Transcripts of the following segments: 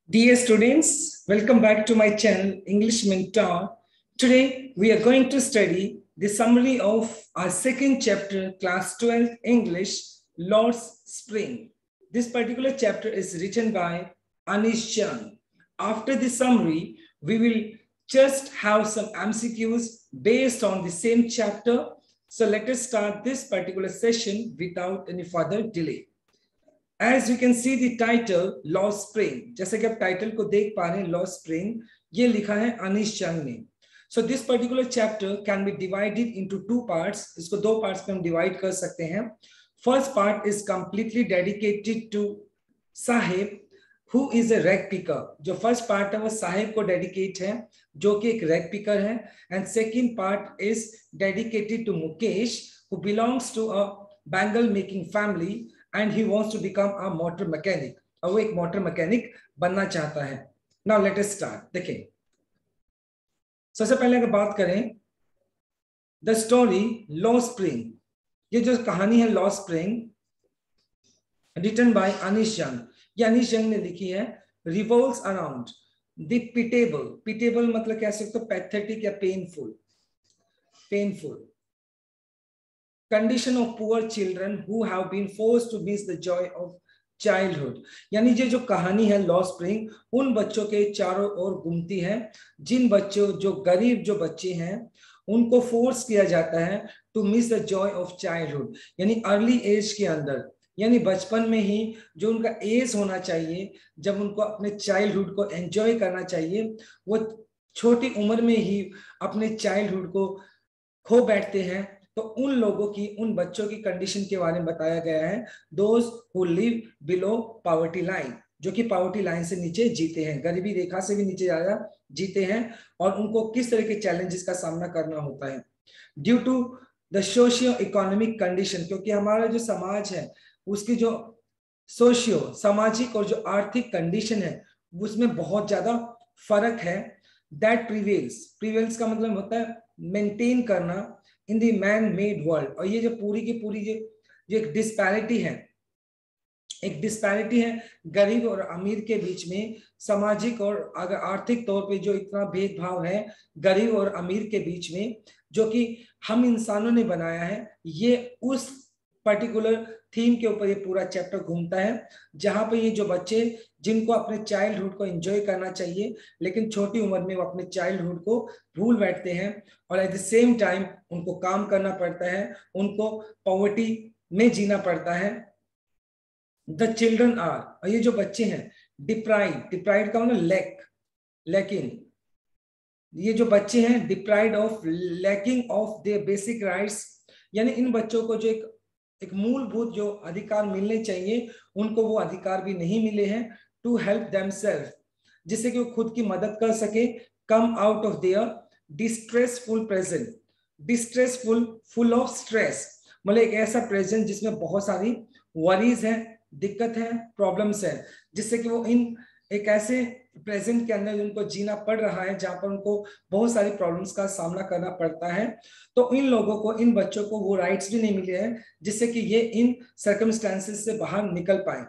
Dear students, welcome back to my channel English Mentor. Today we are going to study the summary of our second chapter, class 12 English, Lord's Spring. This particular chapter is written by Anish Chand. After the summary, we will just have some MCQs based on the same chapter. So let us start this particular session without any further delay. As you can see the title, Lost Spring. जैसे कि आप title को देख पा रहे हैं, Lost Spring, ये लिखा है अनीश चंद ने. So this particular chapter can be divided into two parts. इसको दो parts में हम divide कर सकते हैं. First part is completely dedicated to Sahib, who is a rag picker. जो first part है वो साहिब को dedicate है, जो कि एक rag picker है. And second part is dedicated to Mukesh, who belongs to a bangle making family. And he wants to become a motor mechanic. और वो एक मोटर मैकेनिक बनना चाहता है. Now let us start. देखें, सबसे पहले अगर बात करें द स्टोरी लॉस्ट स्प्रिंग, ये जो कहानी है Lost Spring, written by Anees Chand. ये अनीश चंद ने लिखी है. Revolves around the pitiable. Pitiable मतलब कह सकते हो पैथेटिक या painful condition of poor children who have been forced to miss the joy of childhood. यानी ये जो कहानी है लॉस्ट स्प्रिंग, उन बच्चों के चारों ओर घूमती है जिन बच्चों, जो गरीब जो बच्चे हैं, उनको फोर्स किया जाता है to miss the joy of childhood. यानी अर्ली एज के अंदर, यानी बचपन में ही जो उनका एज होना चाहिए, जब उनको अपने चाइल्डहुड को एंजॉय करना चाहिए, वो छोटी उम्र में ही अपने चाइल्डहुड को खो बैठते हैं. तो उन लोगों की, उन बच्चों की कंडीशन के बारे में बताया गया है. Those who live below poverty line, जो कि पॉवर्टी लाइन से नीचे जीते हैं, गरीबी रेखा से भी नीचे ज्यादा जीते हैं, और उनको किस तरह के चैलेंजेस का सामना करना होता है due to the socio economic condition. क्योंकि हमारा जो समाज है उसकी जो सोशियो सामाजिक और जो आर्थिक कंडीशन है उसमें बहुत ज्यादा फर्क है. दैट प्रिवेल्स का मतलब होता है मेंटेन करना in the man made world. और ये जो पूरी की पूरी जो एक डिस्पैरिटी है गरीब और अमीर के बीच में, सामाजिक और अगर आर्थिक तौर पे जो इतना भेदभाव है गरीब और अमीर के बीच में, जो कि हम इंसानों ने बनाया है, ये उस पर्टिकुलर थीम के ऊपर ये पूरा चैप्टर घूमता है. जहां पे ये जो बच्चे, जिनको अपने चाइल्डहुड को एंजॉय करना चाहिए, लेकिन छोटी उम्र में वो अपने चाइल्डहुड को भूल बैठते हैं, और एट द सेम टाइम उनको काम करना पड़ता है, उनको पॉवर्टी में जीना पड़ता है. द चिल्ड्रन आर, और ये जो बच्चे हैं डिप्राइड का मतलब लैकिंग. ये जो बच्चे हैं deprived of lacking of their basic rights, यानी इन बच्चों को जो एक मूलभूत जो अधिकार मिलने चाहिए, उनको वो अधिकार भी नहीं मिले हैं. टू हेल्प देमसेल्फ, जिससे कि वो खुद की मदद कर सके. Come out of their distressful present. Distressful, full of stress, मतलब एक ऐसा प्रेजेंट जिसमें बहुत सारी वरीज है, दिक्कत है, प्रॉब्लम्स है, जिससे कि वो इन एक ऐसे प्रेजेंट के अंदर उनको जीना पड़ रहा है जहां पर उनको बहुत सारी प्रॉब्लम्स का सामना करना पड़ता है. तो इन लोगों को, इन बच्चों को वो राइट्स भी नहीं मिले हैं जिससे कि ये इन सर्कमस्टेंसेस से बाहर निकल पाए.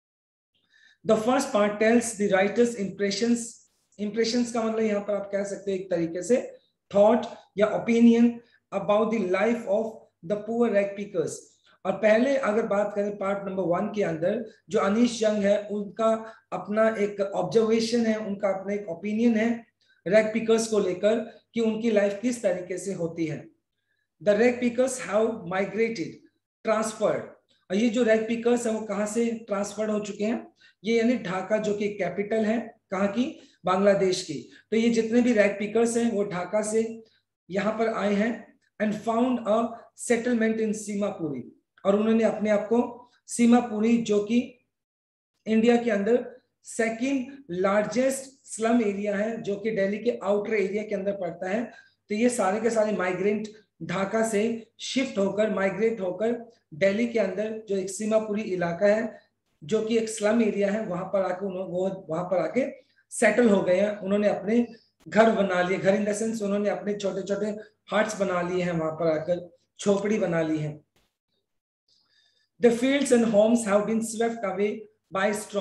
The first part tells the writer's impressions का मतलब यहाँ पर आप कह सकते हैं एक तरीके से थॉट या opinion about the life of the poor rag pickers. और पहले अगर बात करें पार्ट नंबर 1 के अंदर, जो अनीश चंद है उनका अपना एक ऑब्जर्वेशन है, उनका अपना एक ओपिनियन है रैग पिकर्स को लेकर कि उनकी लाइफ किस तरीके से होती है. The rag pickers have migrated, transferred. और ये जो रैग पिकर्स है वो कहाँ से ट्रांसफर्ड हो चुके हैं, ये यानी ढाका जो कि कैपिटल है कहाँ की, बांग्लादेश की. तो ये जितने भी रैग पिकर्स हैं वो ढाका से यहाँ पर आए हैं. And found a settlement in Seemapuri, और उन्होंने अपने आप को सीमापुरी, जो कि इंडिया के अंदर सेकंड लार्जेस्ट स्लम एरिया है, जो कि दिल्ली के आउटर एरिया के अंदर पड़ता है. तो ये सारे के सारे माइग्रेंट ढाका से शिफ्ट होकर, माइग्रेट होकर दिल्ली के अंदर जो एक सीमापुरी इलाका है, जो कि एक स्लम एरिया है, वहां पर आके सेटल हो गए हैं. उन्होंने अपने घर बना लिए, घर इन द सेंस उन्होंने अपने छोटे छोटे हट्स बना लिए हैं, वहां पर आकर झोपड़ी बना ली है. The fields and homes have been swept away by storm.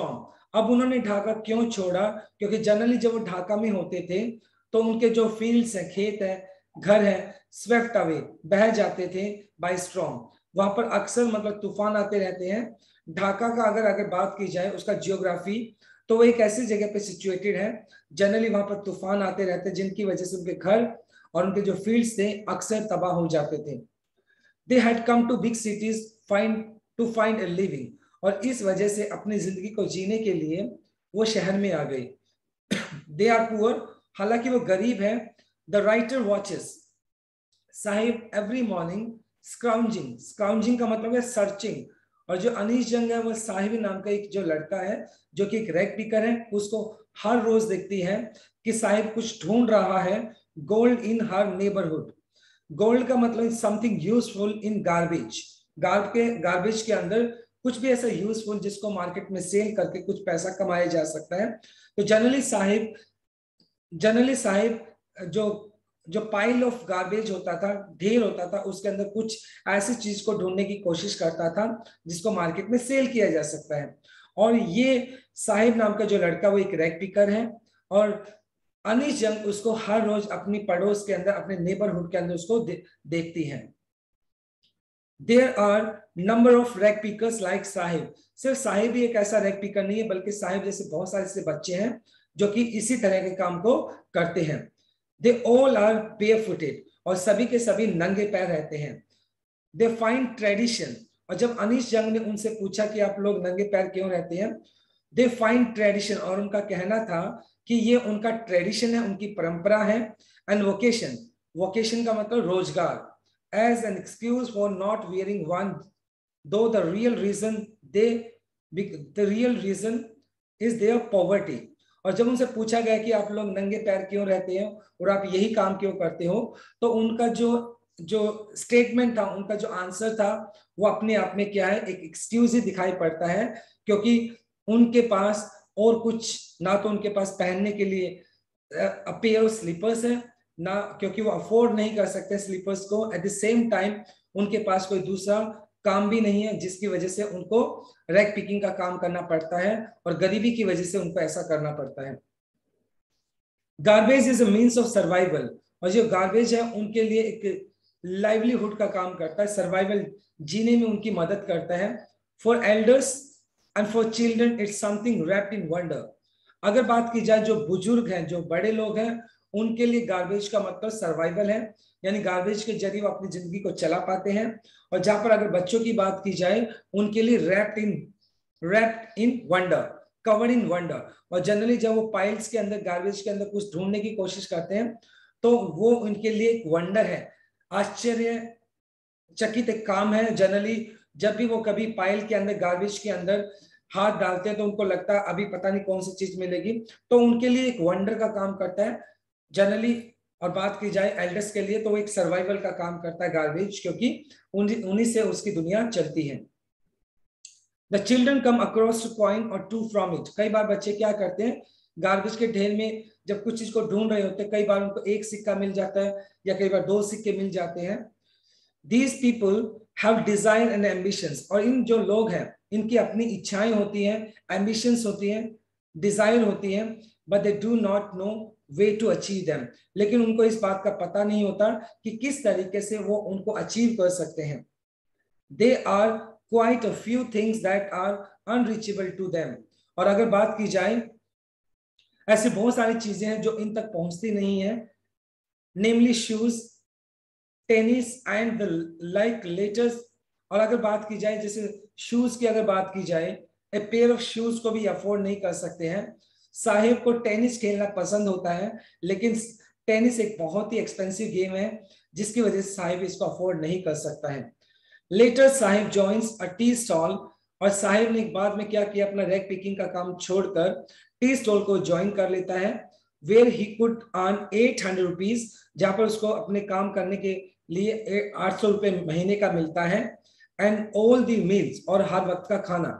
अब उन्होंने ढाका क्यों छोड़ा? क्योंकि जनरली जब वो ढाका में होते थे तो उनके जो फील्ड्स है, खेत है, घर है, स्वेप्ट अवे, बह जाते थे बाय स्ट्रॉम। वहां पर अक्सर मतलब तूफान आते रहते हैं। ढाका का अगर बात की जाए उसका जियोग्राफी, तो वो एक ऐसी जगह पे सिचुएटेड है, जनरली वहां पर तूफान आते रहते हैं जिनकी वजह से उनके घर और उनके जो फील्ड्स थे अक्सर तबाह हो जाते थे। They had come to big cities find a living, और इस वजह से अपनी जिंदगी को जीने के लिए वो शहर में आ गए। दे आर पुअर, हालांकि वो गरीब है। The writer watches Saheb every morning scrounging, scrounging का मतलब है सर्चिंग। और जो अनीश जंग है वो साहिब नाम का एक जो लड़का है जो कि एक रैग पिकर है, उसको हर रोज देखती है कि साहिब कुछ ढूंढ रहा है gold in her neighbourhood. Gold का मतलब something useful in garbage, garbage के अंदर कुछ भी ऐसा यूजफुल जिसको मार्केट में सेल करके कुछ पैसा कमाया जा सकता है। तो जनरली साहिब जो जो पाइल ऑफ गार्बेज होता था, ढेर होता था, उसके अंदर कुछ ऐसी चीज को ढूंढने की कोशिश करता था जिसको मार्केट में सेल किया जा सकता है। और ये साहिब नाम का जो लड़का वो एक रैग पिकर है, और अनीश जंग उसको हर रोज अपनी पड़ोस के अंदर, अपने नेबरहुड के अंदर उसको देखती है। There are number of rag pickers like Saheb, सिर्फ साहिब ही एक ऐसा रैग पिकर नहीं है, बल्कि साहिब जैसे बहुत सारे ऐसे बच्चे हैं जो कि इसी तरह के काम को करते हैं। दे ऑल आर बेयरफुटेड, और सभी के सभी नंगे पैर रहते हैं। दे फाइंड ट्रेडिशन, और जब अनीश जंग ने उनसे पूछा कि आप लोग नंगे पैर क्यों रहते हैं, दे फाइंड ट्रेडिशन, और उनका कहना था कि ये उनका ट्रेडिशन है, उनकी परंपरा है। एंड वोकेशन, वोकेशन का मतलब रोजगार, as an excuse for not wearing one, though the real reason is their poverty. और जब उनसे पूछा गया कि आप लोग नंगे पैर क्यों रहते हैं और आप यही काम क्यों करते हो, तो उनका जो स्टेटमेंट था, उनका जो आंसर था, वो अपने आप में क्या है, एक एक्सक्यूज ही दिखाई पड़ता है। क्योंकि उनके पास और कुछ ना तो उनके पास पहनने के लिए पेयर ऑफ स्लीपर्स है ना, क्योंकि वो अफोर्ड नहीं कर सकते स्लीपर्स को। एट द सेम टाइम उनके पास कोई दूसरा काम भी नहीं है, जिसकी वजह से उनको रैग पिकिंग का काम करना पड़ता है, और गरीबी की वजह से उनको ऐसा करना पड़ता है। Garbage is a means of survival, और जो गार्बेज है उनके लिए एक लाइवलीहुड का काम करता है, सर्वाइवल जीने में उनकी मदद करता है। For elders and for children it's something wrapped in wonder. अगर बात की जाए जो बुजुर्ग हैं, जो बड़े लोग हैं, उनके लिए गार्बेज का मतलब सर्वाइवल है, यानी गार्बेज के जरिए वो अपनी जिंदगी को चला पाते हैं। और जहां पर अगर बच्चों की बात की जाए, उनके लिए wrapped in wonder, covered in wonder. और जनरली जब वो पाइल्स के अंदर, गार्बेज के अंदर कुछ ढूंढने की कोशिश करते हैं, तो वो उनके लिए एक वंडर है, आश्चर्यचकित एक काम है। जनरली जब भी वो कभी पाइल के अंदर, गार्बेज के अंदर हाथ डालते हैं, तो उनको लगता है अभी पता नहीं कौन सी चीज मिलेगी, तो उनके लिए एक वंडर का काम करता है जनरली। और बात की जाए एल्डर्स के लिए, तो वो एक सर्वाइवल का काम करता है गार्बेज, क्योंकि उन्हीं से उसकी दुनिया चलती है। The children come across to coin और टू फ्रॉम इट, कई बार बच्चे क्या करते हैं, गार्बेज के ढेर में जब कुछ चीज को ढूंढ रहे होते हैं, कई बार उनको एक सिक्का मिल जाता है या कई बार 2 सिक्के मिल जाते हैं। These people have desire and ambitions, और इन जो लोग हैं इनकी अपनी इच्छाएं होती हैं, एम्बिशंस होती हैं, डिजायर होती हैं, but they do not know way to achieve them, लेकिन उनको इस बात का पता नहीं होता कि किस तरीके से वो उनको अचीव कर सकते हैं। There are quite a few things that are unreachable to them, और अगर बात की जाए ऐसे बहुत सारी चीजें हैं जो इन तक पहुंचती नहीं है, namely shoes, tennis and the like letters. और अगर बात की जाए जैसे शूज की, अगर बात की जाए, ए पेयर ऑफ शूज को भी अफोर्ड नहीं कर सकते हैं। साहिब को टेनिस खेलना पसंद होता है, लेकिन टेनिस एक बहुत ही एक्सपेंसिव गेम है, जिसकी वजह से साहिब इसको अफोर्ड नहीं कर सकता है। Later Saheb joins a tea stall, और साहिब ने बाद में क्या किया, अपना रैग पिकिंग का काम छोड़कर टी स्टॉल को ज्वाइन कर लेता है, where he could earn 800 rupees, जहां पर उसको अपने काम करने के लिए 800 रुपए महीने का मिलता है। एंड ऑल दी मील्स, और हर वक्त का खाना।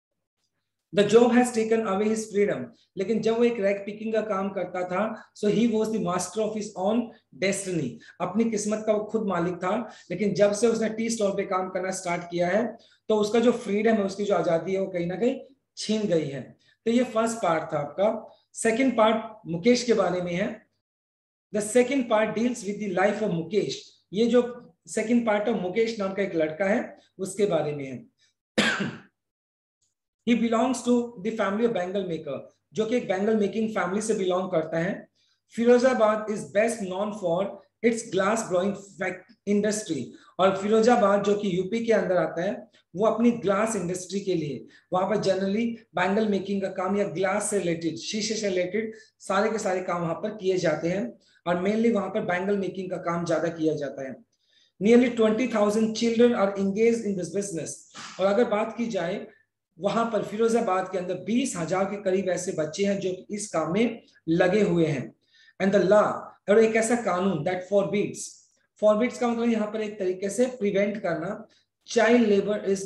The job has taken away his freedom, लेकिन जब वो एक रैग पिकिंग का काम करता था, so he was the master of his own destiny, अपनी किस्मत का वो खुद मालिक था। लेकिन जब से उसने टी स्टॉल पे काम करना स्टार्ट किया है, तो उसका जो फ्रीडम है, उसकी जो आजादी है, वो कहीं ना कहीं छीन गई है। तो ये फर्स्ट पार्ट था आपका। सेकंड पार्ट मुकेश के बारे में है। The second part deals with the life of Mukesh. ये जो सेकंड पार्ट ऑफ मुकेश नाम का एक लड़का है उसके बारे में है। He belongs to the family of bangle maker, जो कि एक बैंगल मेकिंग फैमिली से बिलोंग करता है। Firozabad is best known for its glass blowing industry, और फिरोजाबाद जो कि यूपी के अंदर आता है वो अपनी ग्लास इंडस्ट्री के लिए, वहां पर जनरली बैंगल मेकिंग का काम या ग्लास से रिलेटेड, शीशे से रिलेटेड सारे के सारे काम वहां पर किए जाते हैं, और मेनली वहां पर बैंगल मेकिंग का काम ज्यादा किया जाता है। Nearly 20,000 children are engage in this business, और अगर बात की जाए वहां पर फिरोजाबाद के अंदर 20,000 के करीब ऐसे बच्चे हैं जो इस काम में लगे हुए हैं। एंड द लॉ, और एक ऐसा कानून दैट फॉरबिड्स, फॉरबिड्स का मतलब यहाँ पर एक तरीके से प्रिवेंट करना, child labour is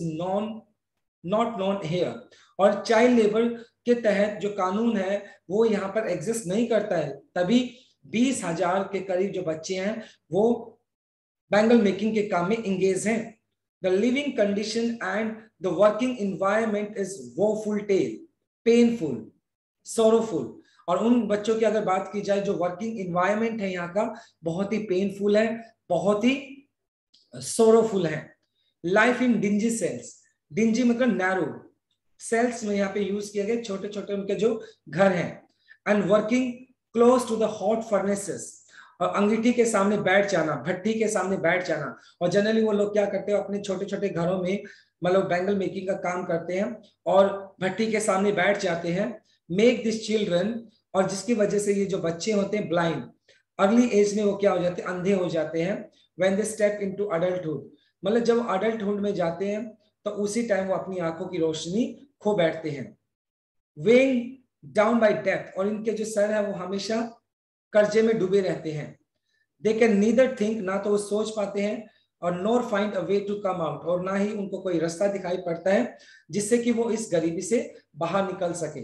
not known here, और चाइल्ड लेबर के तहत जो कानून है वो यहाँ पर एग्जिस्ट नहीं करता है, तभी 20,000 के करीब जो बच्चे हैं वो बैंगल मेकिंग के काम में इंगेज हैं। The living condition and the working environment is woeful tale, painful, sorrowful, और उन बच्चों की अगर बात की जाए जो वर्किंग इन्वायरमेंट है यहाँ का बहुत ही पेनफुल है, बहुत ही सोरोफुल है। Life in dingy cells, dingy मतलब नैरो, सेल्स में यहाँ पे यूज किए गए छोटे छोटे उनके जो घर हैं। And working close to the hot furnaces, और अंगीठी के सामने बैठ जाना, भट्टी के सामने बैठ जाना, और जनरली वो लोग क्या करते हैं अपने छोटे छोटे घरों में मतलब बैंगल मेकिंग का काम करते हैं और भट्टी के सामने बैठ जाते हैं। मेक दिस चिल्ड्रन, और जिसकी वजह से ये जो बच्चे होते हैं ब्लाइंड, अर्ली एज में वो क्या हो जाते हैं, अंधे हो जाते हैं। When they step into adulthood, मतलब जब अडल्टहुड में जाते हैं तो उसी टाइम वो अपनी आंखों की रोशनी खो बैठते हैं। वेइंग डाउन बाय डेथ, और इनके जो सर है वो हमेशा कर्जे में डूबे रहते हैं। दे कैन नीदर थिंक, ना तो वो सोच पाते हैं, और nor find a way to come out, और ना ही उनको कोई रास्ता दिखाई पड़ता है जिससे कि वो इस गरीबी से बाहर निकल सके।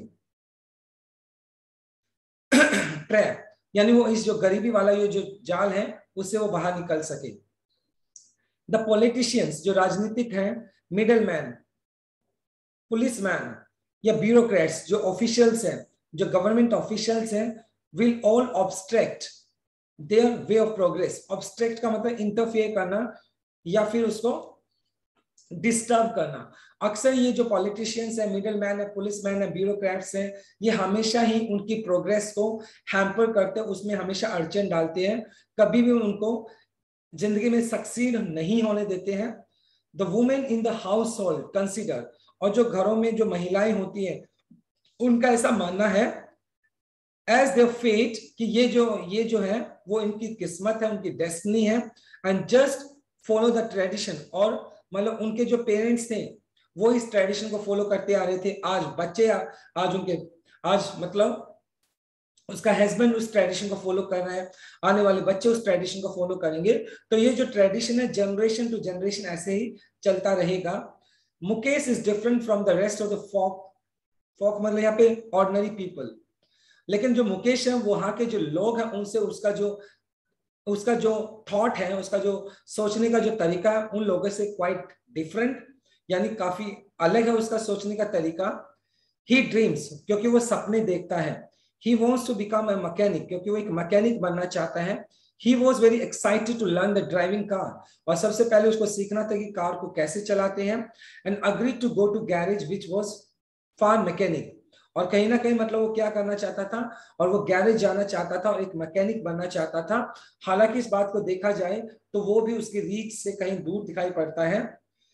ट्रैप, यानी वो इस जो गरीबी वाला ये जो जाल है उससे वो बाहर निकल सके। द पॉलिटिशियंस, जो राजनीतिक हैं, मिडल मैन, पुलिसमैन या ब्यूरोक्रेट्स, जो ऑफिशियल्स हैं, जो गवर्नमेंट ऑफिशियल्स हैं, will all obstruct their way of progress. Obstruct का मतलब इंटरफेयर करना या फिर उसको डिस्टर्ब करना। अक्सर ये जो पॉलिटिशियंस है, मिडिल मैन है, पुलिसमैन है, ब्यूरोक्रेट्स हैं, ये हमेशा ही उनकी प्रोग्रेस को हैम्पर करते हैं, उसमें हमेशा अड़चन डालते हैं, कभी भी उनको जिंदगी में सक्सीड नहीं होने देते हैं। The women in the household consider, और जो घरों में जो महिलाएं होती हैं उनका ऐसा मानना है एज देयर फेट, कि ये जो है वो इनकी किस्मत है, उनकी डेस्टिनी है। And just follow the tradition, और मतलब उनके जो पेरेंट्स थे वो इस ट्रेडिशन को फॉलो करते आ रहे थे, आज बच्चे आज मतलब उसका हस्बैंड उस ट्रेडिशन को फॉलो कर रहा है, आने वाले बच्चे उस ट्रेडिशन को फॉलो करेंगे। तो ये जो ट्रेडिशन है जनरेशन टू जनरेशन ऐसे ही चलता रहेगा। Mukesh is different from the rest of the folk मतलब यहाँ पे ऑर्डिनरी पीपल, लेकिन जो मुकेश है वहां के जो लोग हैं उनसे उसका जो थॉट है, उसका जो सोचने का जो तरीका है उन लोगों से क्वाइट डिफरेंट, यानी काफी अलग है उसका सोचने का तरीका। ही ड्रीम्स, क्योंकि वो सपने देखता है। He wants to become a mechanic, क्योंकि वो एक मैकेनिक बनना चाहता है। He was very excited to learn the driving car, और सबसे पहले उसको सीखना था कि कार को कैसे चलाते हैं। And agree to go to garage which was for mechanic, और कहीं ना कहीं मतलब वो क्या करना चाहता था, और वो गैरेज जाना चाहता था और एक मैकेनिक बनना चाहता था। हालांकि इस बात को देखा जाए तो वो भी उसकी रीच से कहीं दूर दिखाई पड़ता है।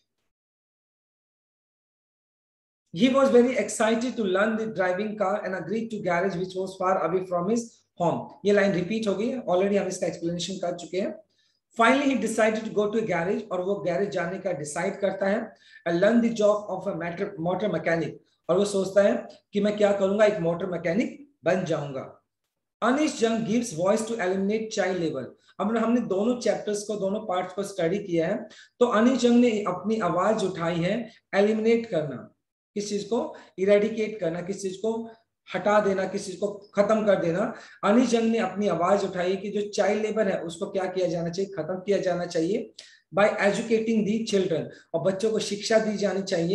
He was very excited to learn the driving car and agreed to garage which was far away from his home. ये लाइन रिपीट हो गई है, ऑलरेडी हम इसका एक्सप्लेनेशन कर चुके हैं। Finally he decided to go to a garage, और वो गैरेज जाने का डिसाइड करता है। and learn the job of a motor mechanic, और वो सोचता है कि मैं क्या करूंगा, एक मोटर मैकेनिक बन जाऊंगा। Anees Jung gives voice to eliminate child labour. अब हमने दोनों चैप्टर्स को, दोनों पार्ट्स को स्टडी किया है, तो अनिश जंग ने अपनी आवाज उठाई है एलिमिनेट करना, किस चीज को इरेडिकेट करना, किस चीज को हटा देना, किस चीज को खत्म कर देना। अनिश जंग ने अपनी आवाज उठाई कि जो चाइल्ड लेबर है उसको क्या किया जाना चाहिए, खत्म किया जाना चाहिए। बाय एजुकेटिंग दी चिल्ड्रन, और बच्चों को शिक्षा दी जानी चाहिए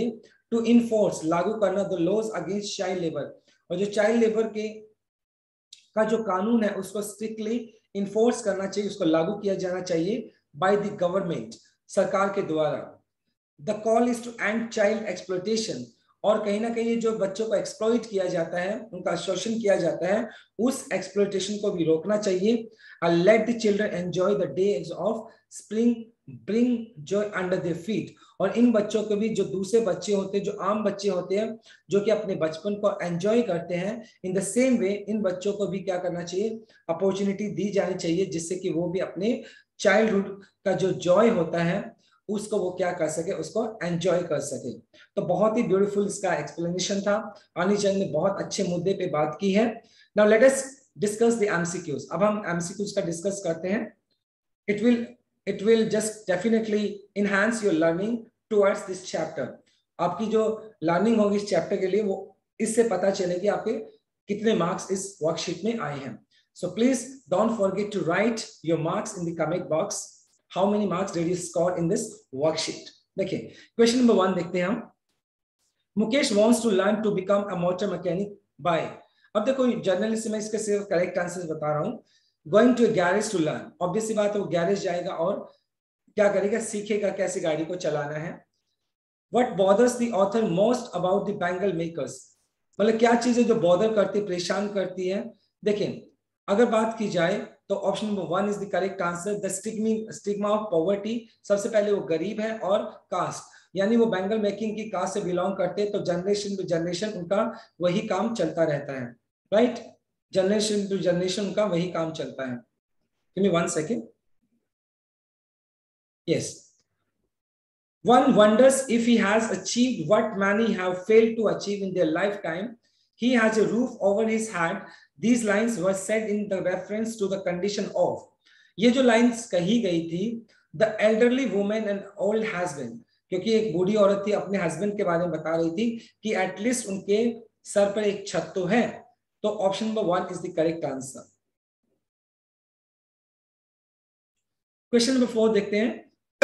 टू इनफोर्स लागू करना the laws against child labour, और जो चाइल्ड लेबर के का जो कानून है उसको स्ट्रिक्टली इन्फोर्स करना चाहिए, उसको लागू किया जाना चाहिए बाय द गवर्नमेंट, सरकार के द्वारा। The call is to end child exploitation, और कहीं ना कहीं जो बच्चों को एक्सप्लॉइट किया जाता है, उनका शोषण किया जाता है, उस एक्सप्लॉयटेशन को भी रोकना चाहिए। Let the children enjoy the days of spring bring joy under their feet, और इन बच्चों को भी, जो दूसरे बच्चे होते हैं, जो आम बच्चे होते हैं, जो कि अपने बचपन को एंजॉय करते हैं, इन द सेम वे इन बच्चों को भी क्या करना चाहिए, अपॉर्चुनिटी दी जानी चाहिए, जिससे कि वो भी अपने चाइल्डहुड का जो जॉय होता है उसको वो क्या कर सके, उसको एंजॉय कर सके। तो बहुत ही ब्यूटीफुल इसका एक्सप्लेनेशन था। आनी चंद ने बहुत अच्छे मुद्दे पे बात की है। Now let us discuss the MCQs. अब हम एमसीक्यूज का डिस्कस करते हैं। It will just definitely enhance your learning towards this chapter. आपकी जो लर्निंग होगी इस चैप्टर के लिए, वो इससे पता चलेगी आपके कितने मार्क्स इस वर्कशीट में आए हैं। So please don't forget to write your marks in the comment box. How many marks did you score in this worksheet? देखिए, क्वेश्चन नंबर 1 देखते हैं हम। Mukesh wants to learn to become a motor mechanic by, अब देखो generally से मैं इसके सिर्फ करेक्ट आंसर्स बता रहा हूं। Going to garage to learn, obvious सी बात है, वो गैरेज जाएगा और क्या करेगा, सीखेगा कैसे गाड़ी को चलाना है। What bothers the author most about the Bengal makers, मतलब क्या चीजें जो बॉदर करती, परेशान करती है। देखिए, अगर बात की जाए तो option number 1 is the correct answer. The stigma of poverty, सबसे पहले वो गरीब है, और कास्ट, यानी वो बैंगल मेकिंग की कास्ट से बिलोंग करते हैं, तो जनरेशन टू जनरेशन उनका वही काम चलता रहता है, राइट। जनरेशन टू जनरेशन उनका वही काम चलता है। Give me 1 second. Yes, one wonders if he has achieved what many have failed to achieve in their lifetime. He has a roof over his head. These lines were said in the reference to the condition of, ये जो lines कही गई थी, the elderly woman and old husband, क्योंकि एक बूढ़ी औरत थी, अपने हस्बैंड के बारे में बता रही थी कि एटलीस्ट उनके सर पर एक छत तो है। तो option number 1 is the correct answer. Question number 4 देखते हैं।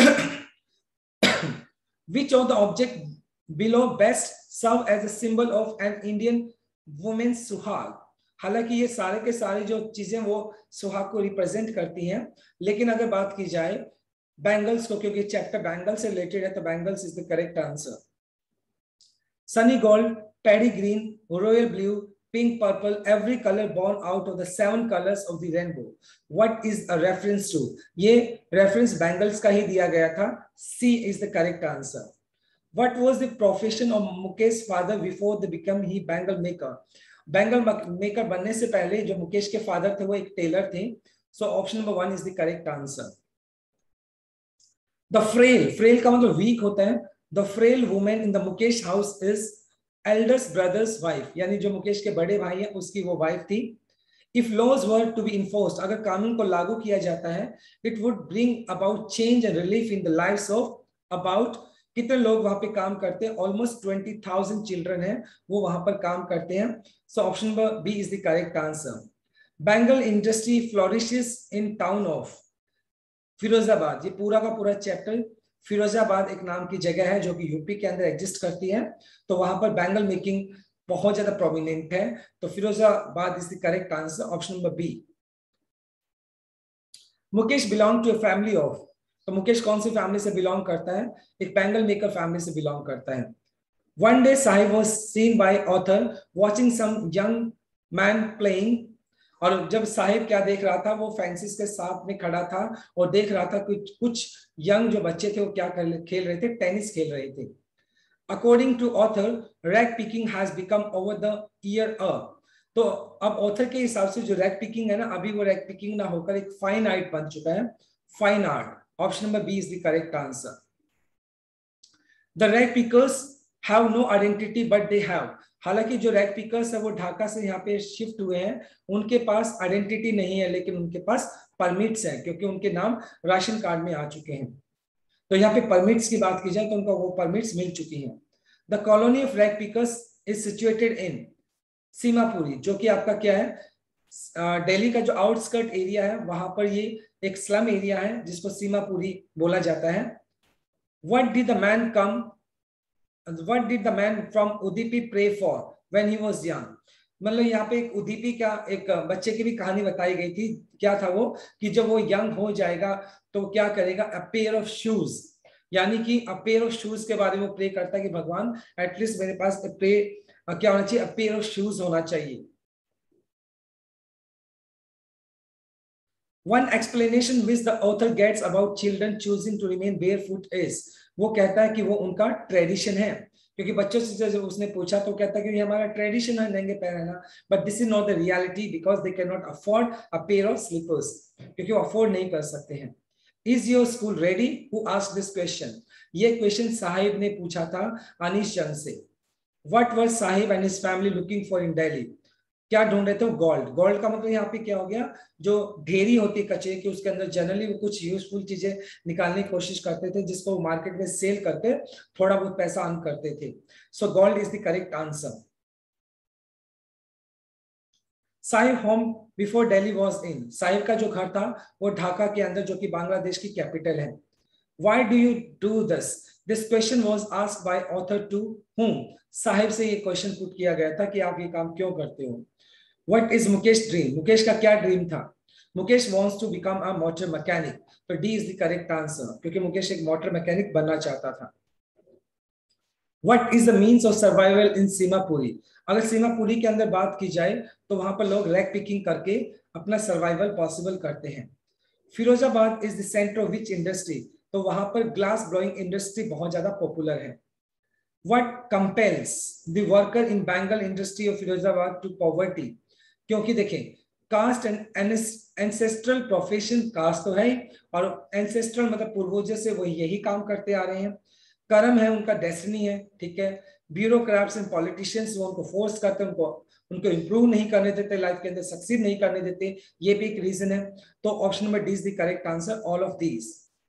Which of the object below best serve as a symbol of an Indian woman's सुहाग? हालांकि ये सारे के सारे जो चीजें वो सुहाग को रिप्रेजेंट करती हैं, लेकिन अगर बात की जाए बैंगल्स को, क्योंकि चैप्टर बैंगल से रिलेटेड है, तो bangles is the correct answer. Sunny gold, paddy green, royal blue, pink, purple, every color born out of the 7 colors of the rainbow. What is a reference to? ये reference bangles का ही दिया गया था। C is the correct answer. What was the profession of Mukesh's father before they became he bangle maker? Bangle maker बनने से पहले जो मुकेश के फादर थे वो एक टेलर थे। So option number 1 is the correct answer. The frail का मतलब weak होता है। The frail woman in the Mukesh house is elder's brother's wife, यानी जो मुकेश के बड़े भाई हैं उसकी वो वाइफ थी। If laws were to be enforced, अगर कानून को लागू किया जाता है, it would bring about change and relief in the lives of about, कितने लोग वहां पे काम करते हैं, ऑलमोस्ट 20,000 चिल्ड्रन है वो वहां पर काम करते हैं। So option number B is the correct answer. Bangle industry flourishes in town of Firozabad, ये पूरा का पूरा चैप्टर फिरोजाबाद एक नाम की जगह है जो कि यूपी के अंदर एग्जिस्ट करती है, तो वहां पर बैंगल मेकिंग बहुत ज्यादा प्रोमिनेंट है, तो Firozabad is the correct answer, option number B. Mukesh belong to a family of, तो मुकेश कौन सी फैमिली से बिलोंग करता है, एक बैंगल मेकर फैमिली से बिलोंग करता है। One day Saheb was seen by author watching some young man playing, और जब साहिब क्या देख रहा था, वो फैंसिस के साथ में खड़ा था और देख रहा था कुछ यंग जो बच्चे थे वो क्या खेल रहे थे, टेनिस खेल रहे थे। According to author rag picking has become over the year a, तो अब ऑथर के हिसाब से जो रैग पिकिंग है ना, अभी वो रैग पिकिंग ना होकर एक फाइन आर्ट बन चुका है, fine art. Option number B is the correct answer. The rag pickers have no identity but they have, हालांकि जो रैग पिकर्स है वो ढाका से यहाँ पे शिफ्ट हुए हैं, उनके पास आइडेंटिटी नहीं है, लेकिन उनके पास परमिट्स हैं, क्योंकि उनके नाम राशन कार्ड में आ चुके हैं। तो यहाँ पे परमिट्स की बात की जाए तो उनको वो परमिट्स मिल चुकी हैं। The colony of rag pickers is situated in Seemapuri, जो कि आपका क्या है, दिल्ली का जो आउटस्कर्ट एरिया है, वहां पर ये एक स्लम एरिया है जिसको सीमापुरी बोला जाता है। What did the man come What did the man from Udipi pray for when he was young? मतलब यहाँ पे एक उदीपी का एक बच्चे की भी कहानी बताई गई थी। क्या था वो कि जब वो यंग हो जाएगा तो क्या करेगा, अ पेयर ऑफ शूज, यानी कि अ पेयर ऑफ शूज के बारे में प्रे करता है कि भगवान एटलीस्ट मेरे पास क्या होना चाहिए, अ पेयर ऑफ शूज होना चाहिए। One explanation which the author gets about children choosing to remain barefoot is, वो कहता है कि वो उनका ट्रेडिशन है, क्योंकि बच्चों से जब उसने पूछा तो कहता है कि ये हमारा ट्रेडिशन है नंगे पैर रहना, but this is not the reality because they can not afford a pair of slippers, क्योंकि वो अफोर्ड नहीं कर सकते हैं। Is your school ready? Who asked this question? ये क्वेश्चन साहिब ने पूछा था अनीश जंग से। What was Sahib and his family looking for in Delhi? क्या ढूंढ रहे थे? गोल्ड। गोल्ड का मतलब यहाँ पे क्या हो गया, जो ढेरी होती है कचरे की उसके अंदर जनरली वो कुछ यूजफुल चीजें निकालने की कोशिश करते थे जिसको वो मार्केट में सेल करके थोड़ा बहुत पैसा अर्न करते थे। So gold is the correct answer. Saheb home before Delhi was in, Saheb का जो घर था वो ढाका के अंदर, जो कि बांग्लादेश की कैपिटल है। Why do you do this? This question was asked by author to whom? Sahib से ये क्वेश्चन पुट किया गया था कि आप ये काम क्यों करते हो। What is Mukesh dream? Mukesh का क्या ड्रीम था? Mukesh wants to become a motor mechanic, तो D is the correct answer, क्योंकि मुकेश एक मोटर मैकेनिक बनना चाहता था। What is the means of survival in Seemapuri? अगर सीमापुरी के अंदर बात की जाए तो वहां पर लोग रैक पिकिंग करके अपना सर्वाइवल पॉसिबल करते हैं। Firozabad is the centre of which industry? तो वहां पर ग्लास ब्लोइंग इंडस्ट्री बहुत ज्यादा पॉपुलर है। What compels the worker in bangle industry of Firozabad to poverty? क्योंकि देखें, caste and ancestral profession, caste तो है और एंसेस्ट्रल मतलब पूर्वजों से वो यही काम करते आ रहे हैं। कर्म है उनका, डेस्टिनी है, ठीक है। ब्यूरोक्रेट्स एंड पॉलिटिशियंस वो उनको फोर्स करते हैं, उनको इंप्रूव नहीं करने देते, लाइफ के अंदर सक्सीड नहीं करने देते, ये भी एक रीजन है। तो option number D is the correct answer, all of these.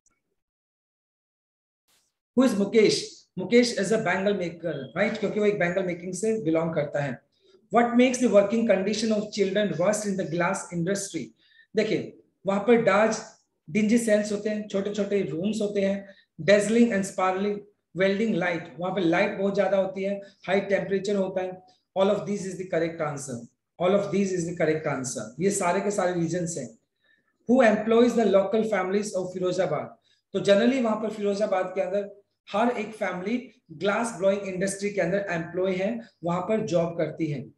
Who is Mukesh? Mukesh is a bangle maker, right, क्योंकि वो एक बैंगल मेकिंग से बिलोंग करता है। What makes the working condition of children worst in the glass industry? देखिए, वहां पर dark dingy sales होते हैं, छोटे छोटे रूम्स होते हैं, dazzling and sparkling welding light, वहां पर लाइट बहुत ज्यादा होती है, हाई टेम्परेचर होता है। All of this is the correct answer, all of this is the correct answer, ये सारे के सारे रीजंस हैं। Who employs the local families of Firozabad? तो जनरली वहां पर फिरोजाबाद के अंदर हर एक फैमिली ग्लास ब्लोइंग इंडस्ट्री के अंदर एम्प्लॉय है, वहां पर जॉब करती है।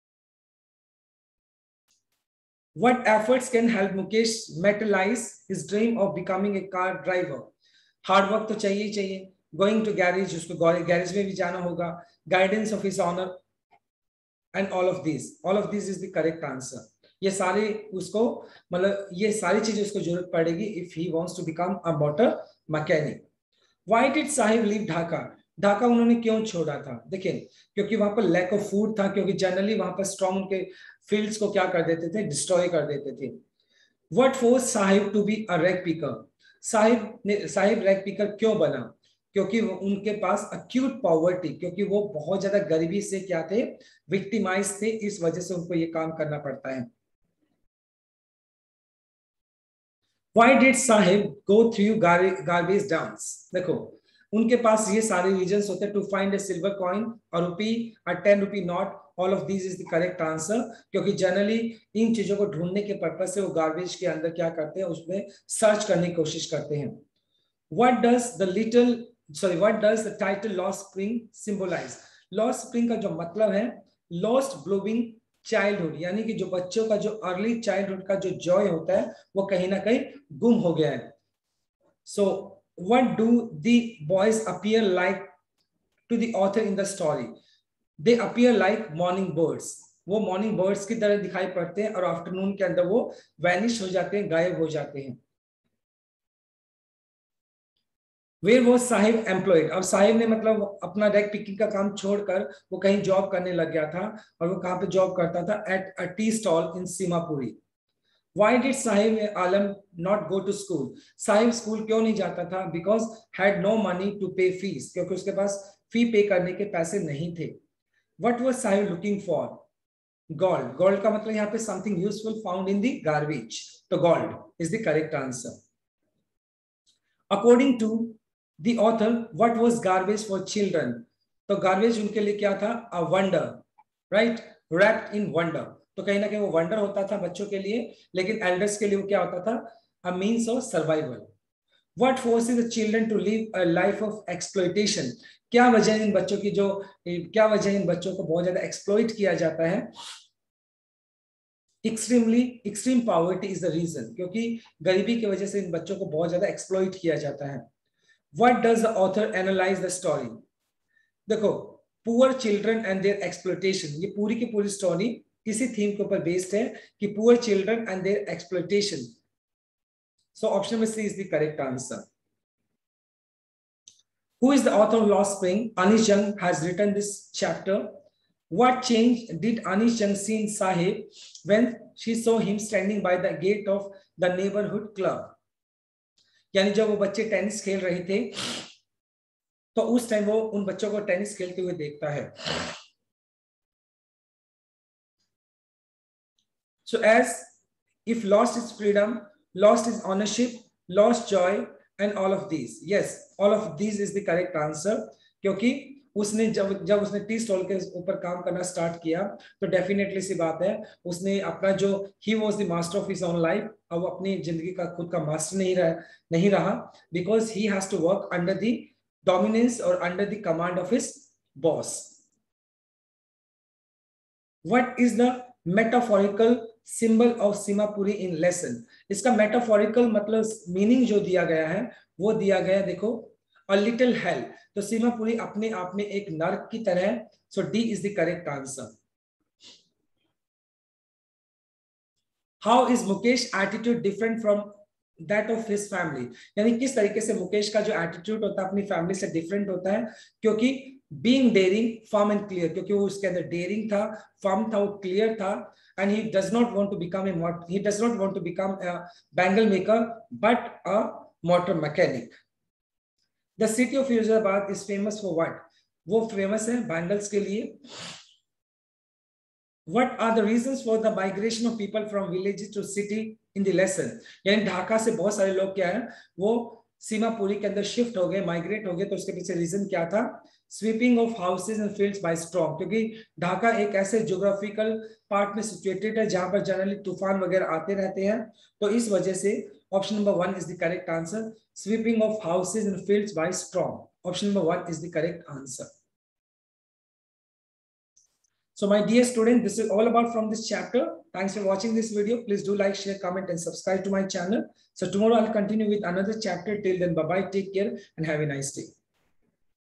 What efforts can help Mukesh materialize his dream of becoming a car driver? Hard work तो चाहिए ही चाहिए, गोइंग टू गैरेज, उसको गैरेज में भी जाना होगा, guidance of his honour and all of this is the correct answer. ये सारे उसको मतलब ये सारी चीजें उसको जरूरत पड़ेगी if he wants to become a motor mechanic. Why did Sahib leave Dhaka? Dhaka उन्होंने क्यों छोड़ा था? देखिए, क्योंकि वहां पर लैक ऑफ फूड था, क्योंकि जनरली वहां पर स्ट्रॉन्ग उनके फील्ड्स को क्या कर देते थे, डिस्ट्रॉय कर देते थे। What force Sahib to be a rag picker? Sahib rag picker क्यों बना? क्योंकि उनके पास अक्यूट पॉवर्टी, क्योंकि वो बहुत ज्यादा गरीबी से क्या थे, विक्टिमाइज थे, इस वजह से उनको ये काम करना पड़ता है। Why did Sahib go through garbage dumps? देखो, उनके पास ये सारे रीजंस होते हैं, to find a silver coin, a rupee, a 10 rupee note, all of these is the correct answer, क्योंकि जनरली इन चीजों को ढूंढने के पर्पज से वो गार्बेज के अंदर क्या करते हैं, उसमें सर्च करने की कोशिश करते हैं। What does the what does the title Lost Spring symbolize? Lost Spring का जो मतलब है, lost blooming चाइल्डहुड, यानी कि जो बच्चों का जो अर्ली चाइल्डहुड का जो जॉय होता है वो कहीं ना कहीं गुम हो गया है। So what do the boys appear like to the author in the story? They appear like morning birds, वो मॉर्निंग बर्ड्स की तरह दिखाई पड़ते हैं और आफ्टरनून के अंदर वो वैनिश हो जाते हैं, गायब हो जाते हैं। Where was Sahib employed? अब साहिब ने मतलब अपना रैक पिकिंग का काम छोड़कर वो कहीं जॉब करने लग गया था, और वो कहाँ पे जॉब करता था, at a tea stall in Seemapuri. Why did Sahib Alam not go to school? Sahib school क्यों नहीं जाता था? Because had no money to pay fees, क्योंकि उसके पास फी पे करने के पैसे नहीं थे। What was Sahib looking for? Gold. Gold का मतलब यहाँ पे something useful found in the garbage, तो gold is the correct answer. According to the author, what was garbage for children? तो गार्बेज उनके लिए क्या था? A wonder, right, wrapped in wonder. तो कहीं ना कहीं वो वंडर होता था बच्चों के लिए, लेकिन एल्डर्स के लिए वो क्या होता था? A means of survival. What forces the children to live a life of exploitation? क्या वजह है इन बच्चों की, जो क्या वजह है इन बच्चों को बहुत ज्यादा एक्सप्लॉइट किया जाता है? Extreme poverty is the reason, क्योंकि गरीबी की वजह से इन बच्चों को बहुत ज्यादा एक्सप्लॉइट किया जाता है। What does the author analyse the story? देखो, poor children and their exploitation, ये पूरी की पूरी स्टोरी इसी थीम के ऊपर बेस्ड है कि poor children and their exploitation. So option में C is the correct answer. Who is the author of Lost Spring? Anish Jung has written this chapter. What change did Anish Jung see in Sahib when she saw him standing by the gate of the neighborhood club? यानी जब वो बच्चे tennis खेल रहे थे तो उस time वो उन बच्चों को टेनिस खेलते हुए देखता है। So as if lost is freedom, lost is ownership, lost joy, and all of these. Yes, all of these is the correct answer. क्योंकि उसने जब जब उसने टी स्टॉल के ऊपर काम करना स्टार्ट किया तो डेफिनेटली सी बात है, उसने अपना जो he was the master of his own life, अब वो अपनी जिंदगी का खुद का मास्टर नहीं रहा, because he has to work under the dominance और under the command of his boss. What is the metaphorical symbol of Seemapuri in lesson? इसका मेटाफोरिकल मतलब मीनिंग जो दिया गया है वो दिया गया, देखो, अ लिटिल हेल। तो सीमापुरी अपने आप में एक नर्क की तरह है। So D is the correct answer. How is Mukesh attitude different from that of his family? यानी किस तरीके से मुकेश का जो एटीट्यूड होता है अपनी फैमिली से डिफरेंट होता है? क्योंकि being daring, firm and clear, क्योंकि वो उसके अंदर डेयरिंग था, फर्म था, वो क्लियर था, and he does not want to become a bangle maker but a motor mechanic. The city of Firozabad is famous for what? वो फेमस है बैंगल्स के लिए। What are the reasons for the migration of people from villages to city in the lesson? यानी ढाका से बहुत सारे लोग क्या है वो सीमापुरी के अंदर शिफ्ट हो गए, माइग्रेट हो गए, तो उसके पीछे रीजन क्या था? Sweeping of houses and fields by storm, क्योंकि ढाका एक ऐसे ज्योग्राफिकल पार्ट में सिचुएटेड है जहां पर जनरली तूफान वगैरह आते रहते हैं, तो इस वजह से option number 1 is the correct answer. Sweeping of houses and fields by storm, option number 1 is the correct answer. So my dear student, this is all about from this chapter. Thanks for watching this video. Please do like, share, comment, and subscribe to my channel. So tomorrow I'll continue with another chapter. Till then, bye-bye, take care, and have a nice day.